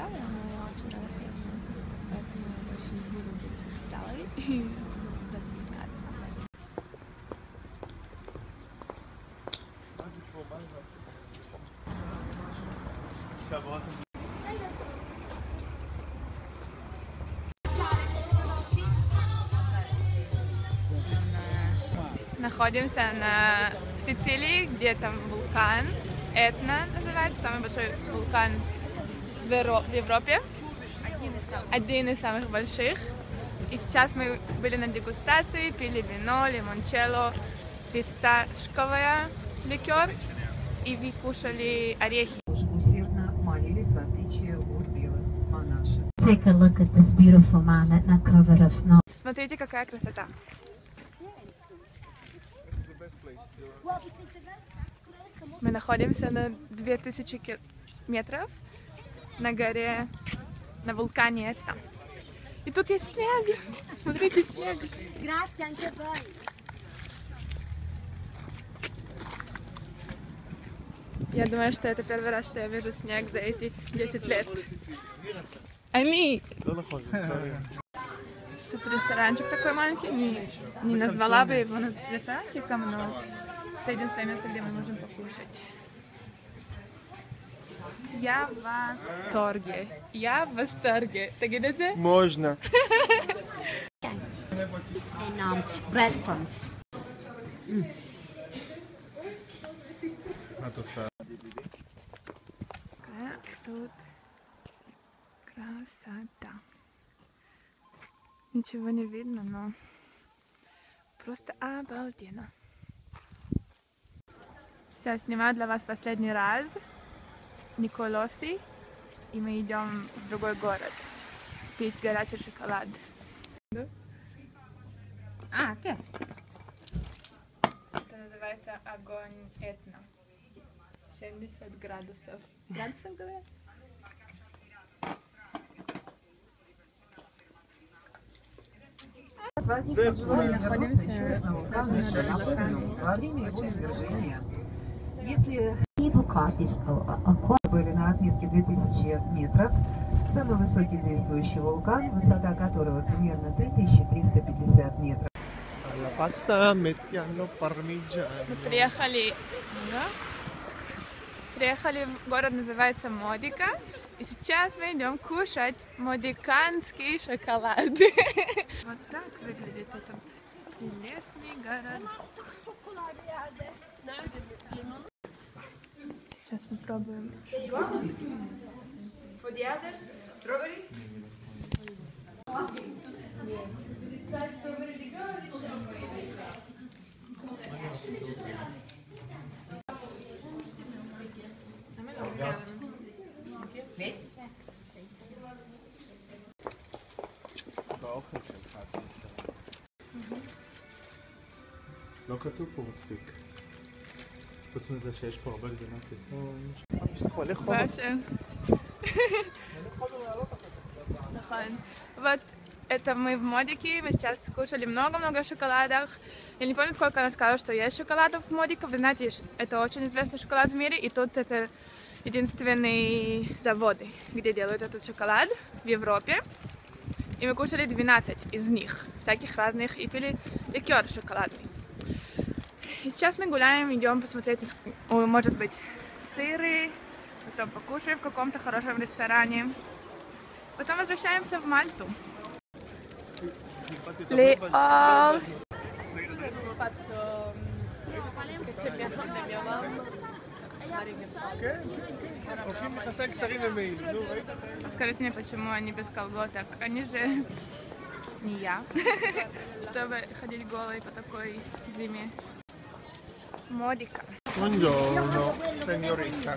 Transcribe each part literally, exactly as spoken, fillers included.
устала, но я очень рада, что я вернулась, поэтому я больше не буду быть усталой и развлекаться. Находимся на в Сицилии, где там вулкан Этна называется, самый большой вулкан в, Еро... в Европе. Один из, самых. Один из самых больших. И сейчас мы были на дегустации, пили вино, лимончелло, фисташковый ликер и вы кушали орехи. Усердно молились в отличие от белых монашек. Take a look at this beautiful man at that cover of snow. Смотрите, какая красота. Мы находимся на две тысячи метров на горе, на вулкане Этна. И тут есть снег. Смотрите, снег. Я думаю, что это первый раз, что я вижу снег за эти десять лет. Ами! Тут ресторанчик такой маленький. Не, не назвала бы его ресторанчиком, но это единственное место, где мы можем покушать. Я в восторге. Я в восторге. Так идете? Можно. And um, breadcrumbs. Mm. Как тут красота. Ничего не видно, но просто обалденно. Все, снимаю для вас последний раз. Николоси. И мы идем в другой город. Пить горячий шоколад. Да? А, okay. Это называется огонь Этна. семьдесят градусов. Градусов, говорят? Мы находимся на вулкане во время его извержения. Если были на отметке две тысячи метров, самый высокий действующий вулкан, высота которого примерно три тысячи триста пятьдесят метров. Мы приехали, да? Приехали в город, называется Модика. И сейчас мы идем кушать модиканский шоколад. Вот так выглядит этот прелестный город. Сейчас мы пробуем. לא כתוב פה מספיק. חוץ מזה שיש פה הרבה גבינות לטעום. Вообще. Вот это мы в Модике, мы сейчас кушали много-много шоколадов. Я не помню, сколько она сказала, что есть шоколадов в Модике. Вы знаете, это очень известный шоколад в мире, и тут это единственные заводы, где делают этот шоколад в Европе. И мы кушали двенадцать из них, всяких разных, и пили ликер шоколадный. И сейчас мы гуляем, идем посмотреть, может быть, сыры, потом покушаем в каком-то хорошем ресторане. Потом возвращаемся в Мальту. Лео! Скажите мне, почему они без колготок? Они же не я, чтобы ходить голой по такой зиме. Модика. Buongiorno, signorina.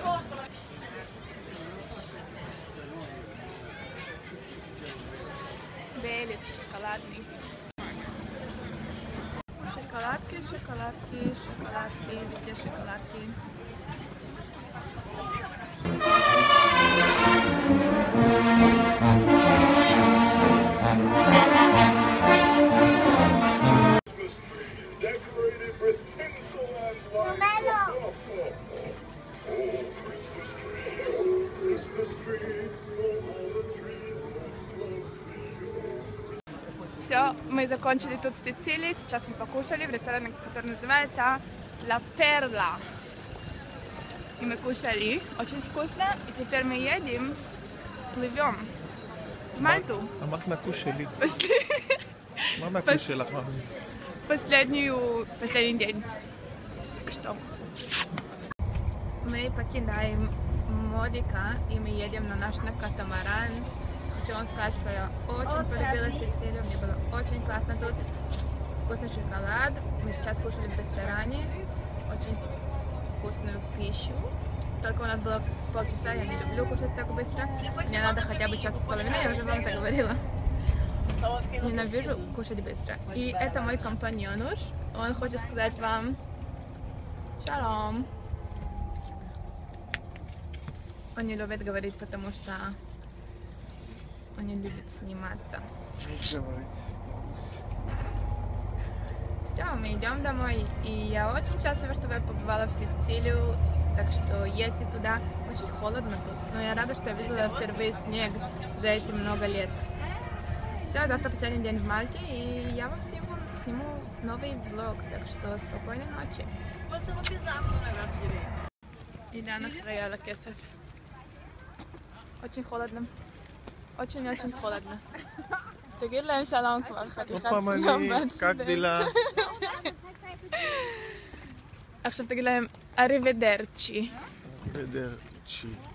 Белец шоколадный. Шоколадки, шоколадки, шоколадки, везде шоколадки. Christmas tree, Christmas tree. Все, мы закончили тут в Сицилии. Сейчас мы покушали в ресторане, который называется La Perla. И мы кушали, очень вкусно. И теперь мы едем, плывем в Мальту. אמרת накушали. מה Пос- מהכוש שלך? מה? Последнюю, последний день. Так что мы покидаем Модика и мы едем на наш на катамаран. Хочу вам сказать, что я очень полюбила Сицилию, мне было очень классно тут. Вкусный шоколад. Мы сейчас кушали в ресторане очень вкусную пищу. Только у нас было полчаса, я не люблю кушать так быстро. Мне надо хотя бы час с половиной, я уже вам это говорила. Ненавижу кушать быстро. И это мой компаньонуш. Он хочет сказать вам шалом. Он не любит говорить, потому что он не любит сниматься. Все, мы идем домой. И я очень счастлива, что я побывала в Сицилию. Так что едьте туда. Очень холодно тут. Но я рада, что я видела впервые снег за эти много лет. Все, завтра последний день в Мальте, и я вам сниму, сниму новый влог, так что спокойной ночи. И да, нахраяла кесар. Очень холодно. Очень-очень холодно. תגיד להם שלום כבר, חתיכת פעם אני, קקדילה. עכשיו תגיד להם אריבדרצ'י. אריבדרצ'י.